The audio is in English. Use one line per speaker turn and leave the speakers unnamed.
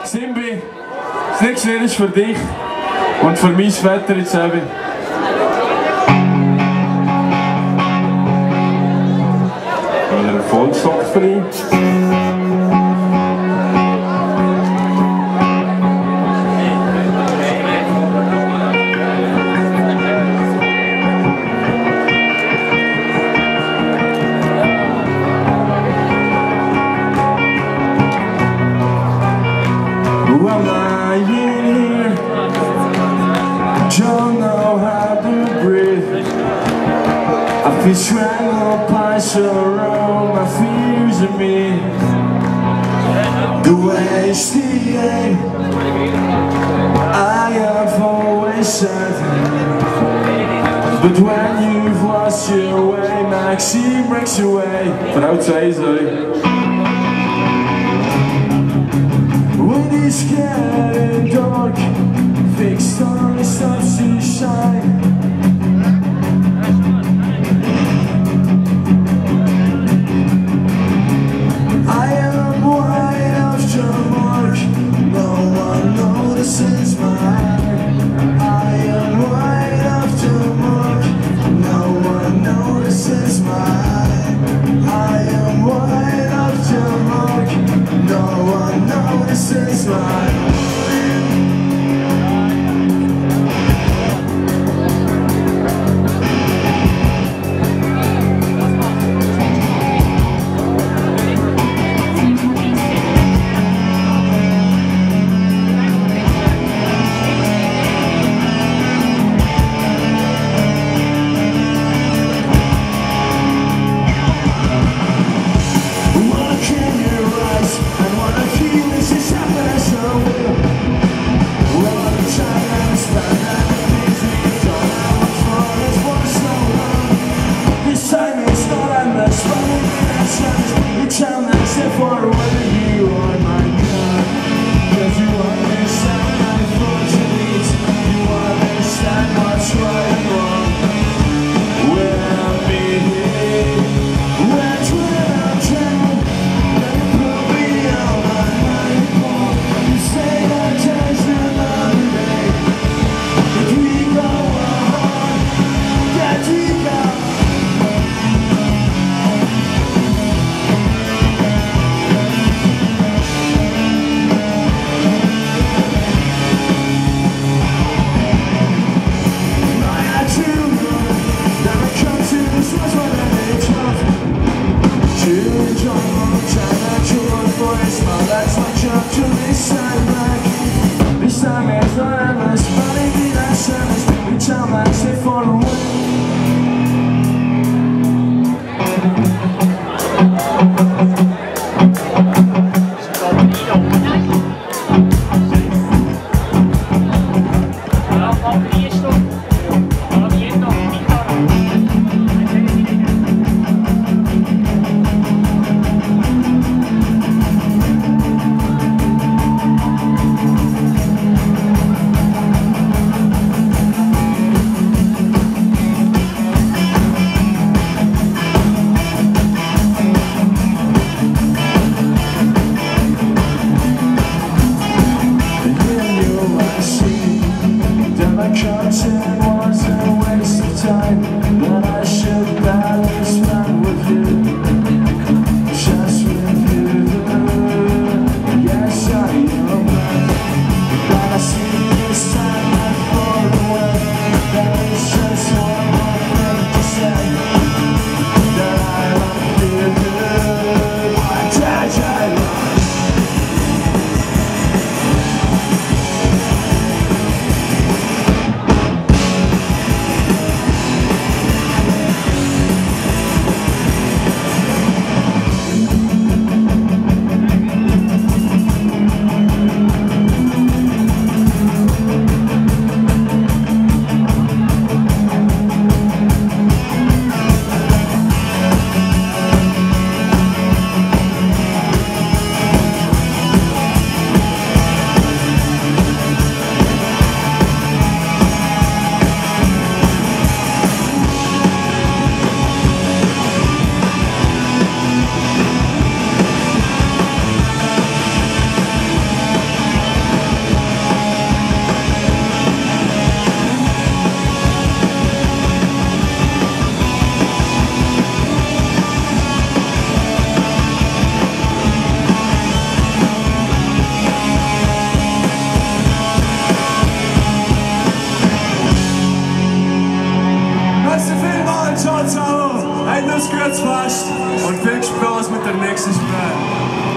Simbi, das nächste Lied ist für dich und für mein Vetter jetzt eben. Ein Erfolgsakt für ihn. I'm lying here, don't know how to breathe. I feel strangled by sorrow, my fears of me. The waste the aim, I have always said. But when you've lost your way, Maxine breaks away. Vanuit Zeezee. When it's getting dark, fixed on starts to shine. I am wide after mark, no one notices mine. I am wide after mark, no one notices mine. I am wide after mark, no one notices mine.
jetzt fest und viel Spaß mit der nächsten Spiel.